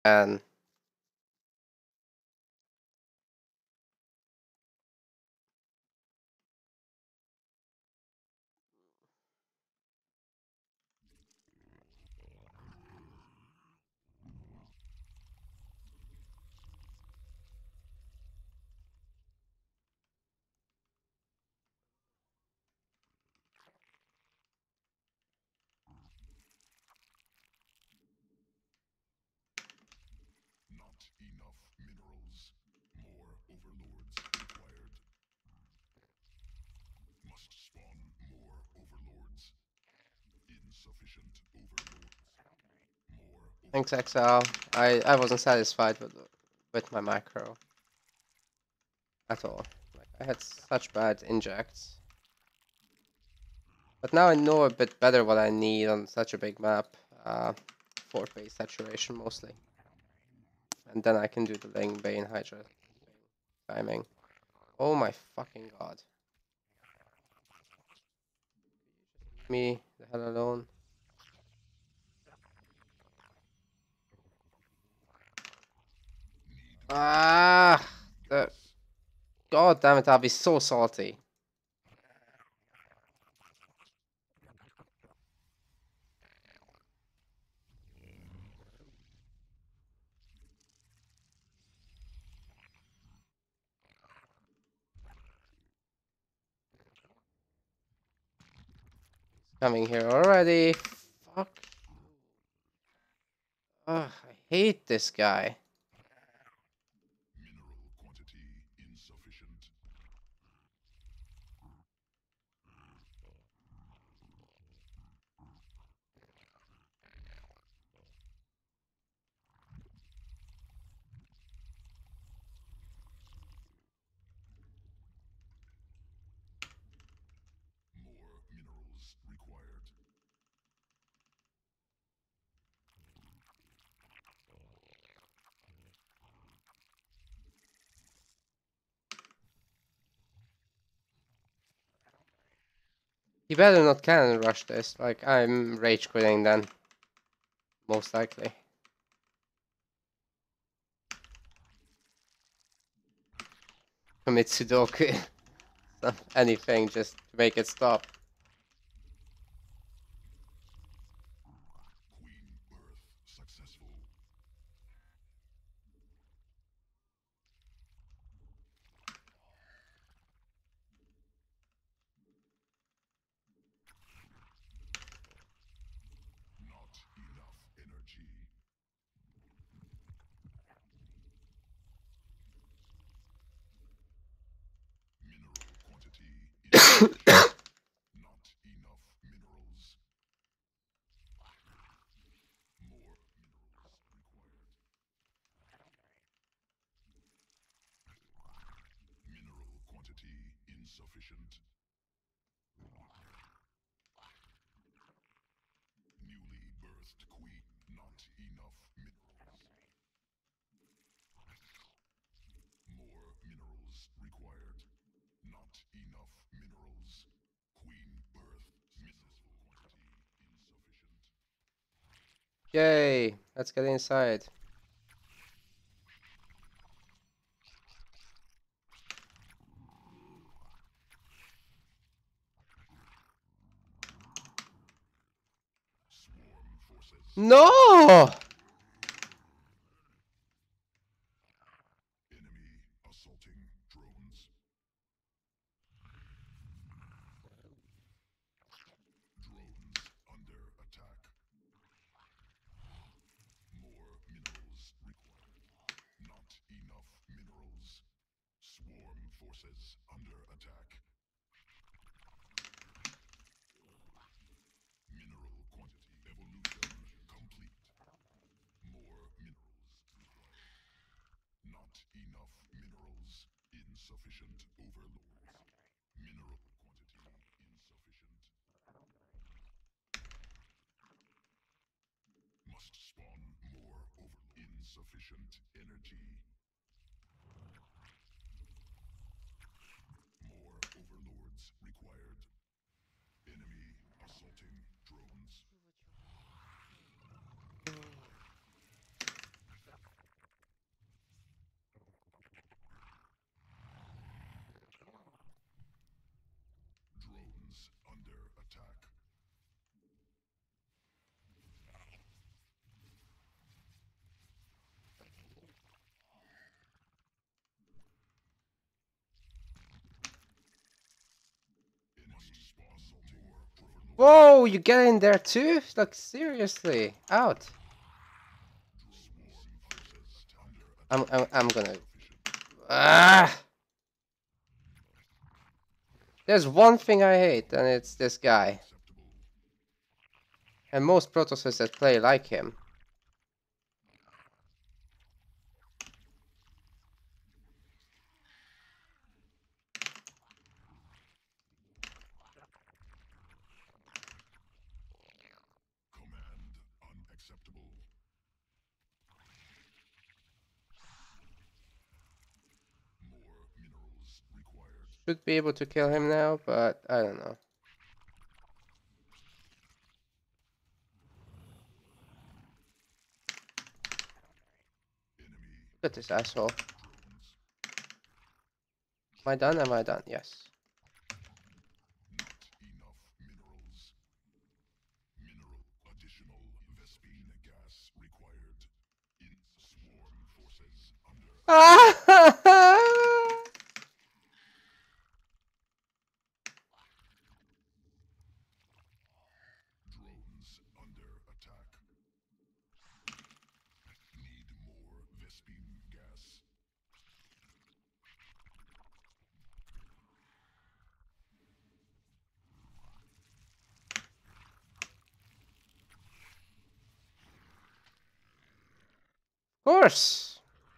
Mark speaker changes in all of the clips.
Speaker 1: And thanks, XL. I wasn't satisfied with my macro at all. Like, I had such bad injects. But now I know a bit better what I need on such a big map. 4-phase saturation mostly. And then I can do the Ling Bane Hydra timing. Oh my fucking god. Leave me the hell alone. Ah! God damn it, I'll be so salty. Coming here already. Fuck. Ugh, I hate this guy. He better not cannon rush this. Like, I'm rage quitting then. Most likely. Commit Sudoku. Anything just to make it stop. Yay! Let's get inside. No! Whoa, you get in there too? Like, seriously. Out. I'm gonna... Ah! There's one thing I hate, and it's this guy. And most Protoss that play like him. Should be able to kill him now, but I don't know. Look at this asshole. Am I done? Am I done? Yes. Of course.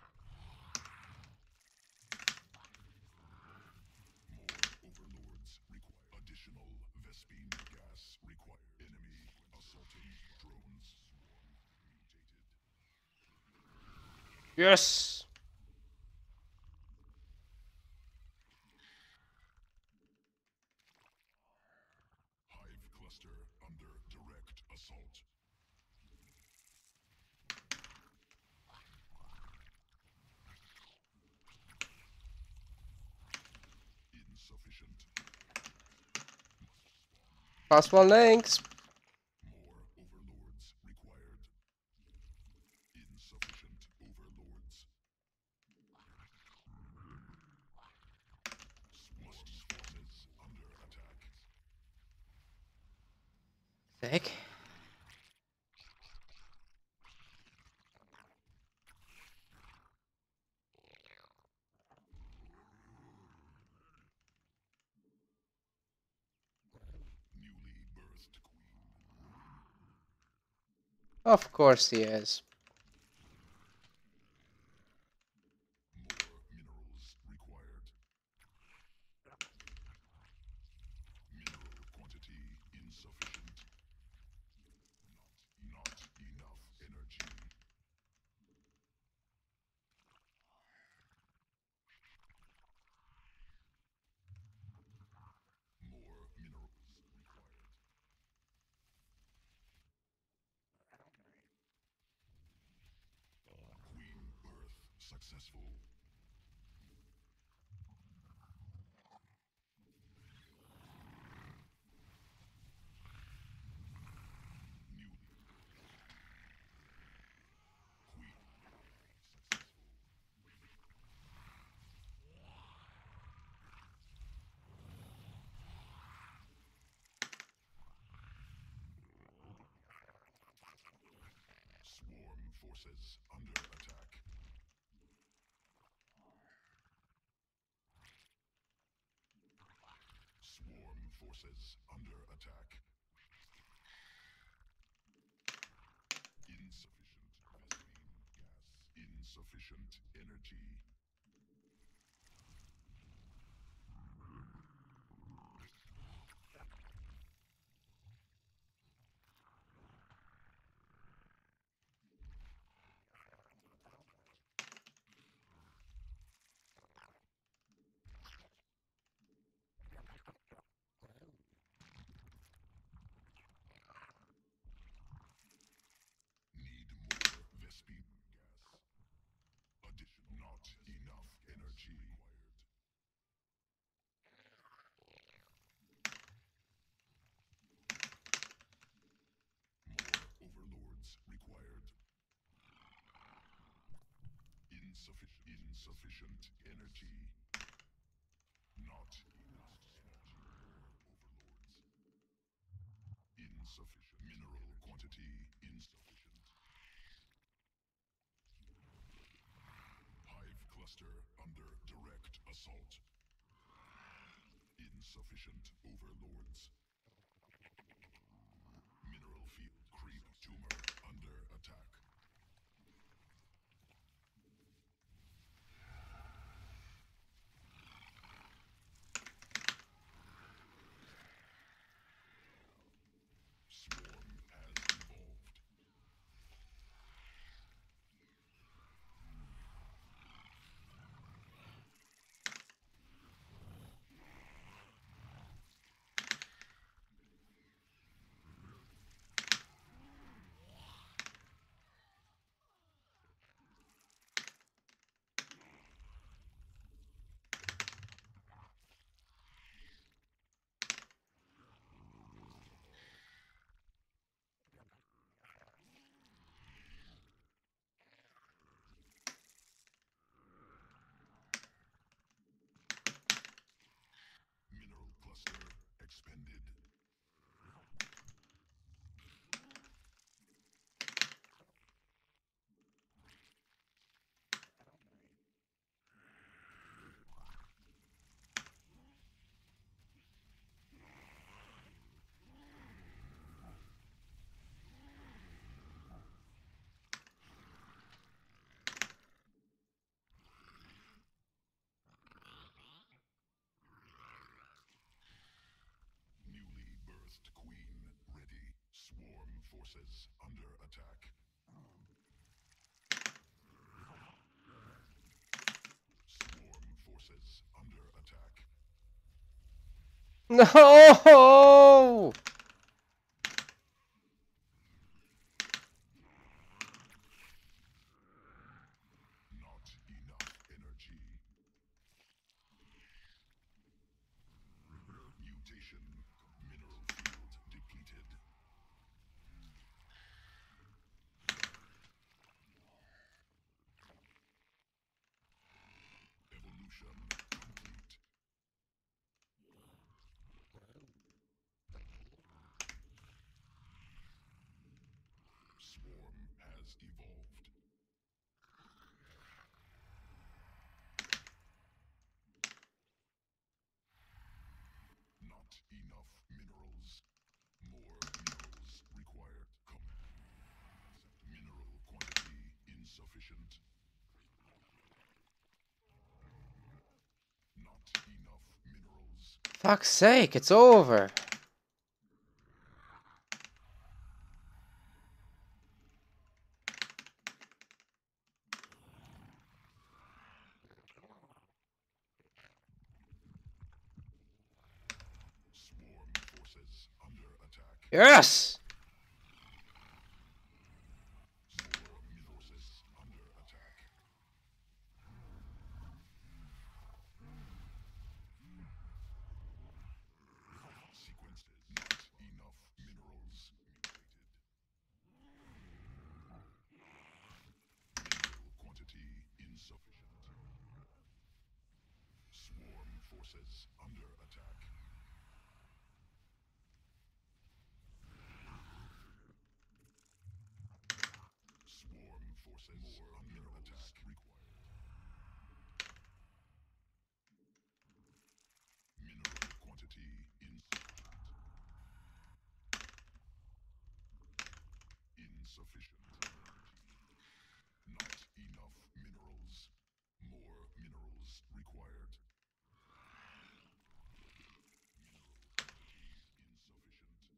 Speaker 1: Yes. +1 links. Sick. Of course he is.
Speaker 2: Insufficient. Mineral quantity insufficient. Hive cluster under direct assault. Insufficient overlords. Mineral field creep tumor under attack. Swarm has evolved. Mineral cluster expended. Newly birthed queen ready. Swarm forces under attack. Swarm forces under attack.
Speaker 1: No!
Speaker 2: Not enough energy. Mutation. Mineral field depleted. Evolution complete. Swarm has evolved. Not enough minerals. More minerals required. Mineral quantity insufficient. Not enough minerals.
Speaker 1: Fuck's sake, it's over.
Speaker 2: Swarm forces under attack.
Speaker 1: Yes!
Speaker 2: Swarm forces under attack. Sequences. Not enough minerals. Mineral quantity insufficient. Swarm forces under attack. Swarm forces under attack required. Mineral quantity insufficient. Insufficient. Not enough minerals. More minerals required. Mineral quantity insufficient.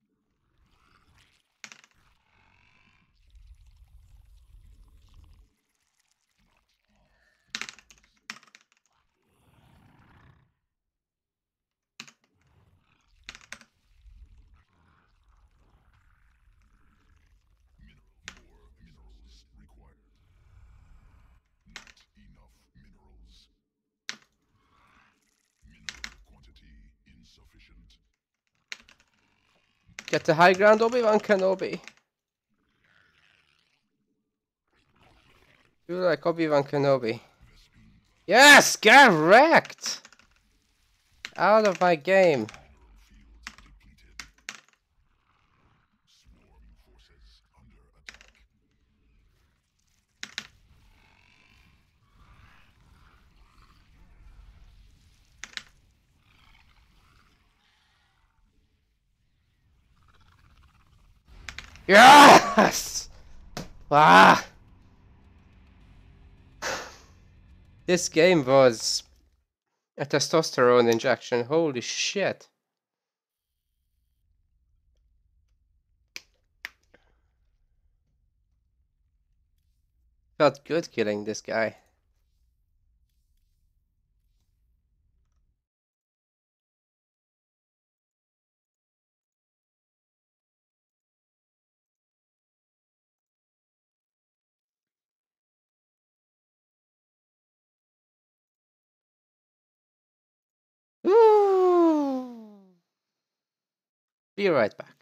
Speaker 2: More minerals required. Not enough minerals. Mineral quantity insufficient.
Speaker 1: Get the high ground, Obi-Wan Kenobi. Do like Obi-Wan Kenobi. Yes! Get wrecked! Out of my game.
Speaker 2: Mineral field depleted.
Speaker 1: Yes! Ah! This game was a testosterone injection. Holy shit. Felt good killing this guy. Woo! Be right back.